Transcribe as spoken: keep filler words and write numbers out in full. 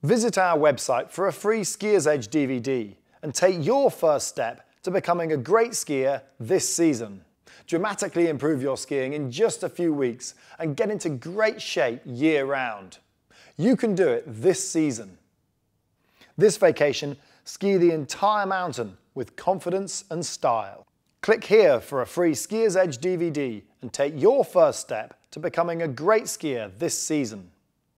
Visit our website for a free Skier's Edge D V D and take your first step to becoming a great skier this season. Dramatically improve your skiing in just a few weeks and get into great shape year-round. You can do it this season. This vacation, ski the entire mountain with confidence and style. Click here for a free Skier's Edge D V D and take your first step to becoming a great skier this season.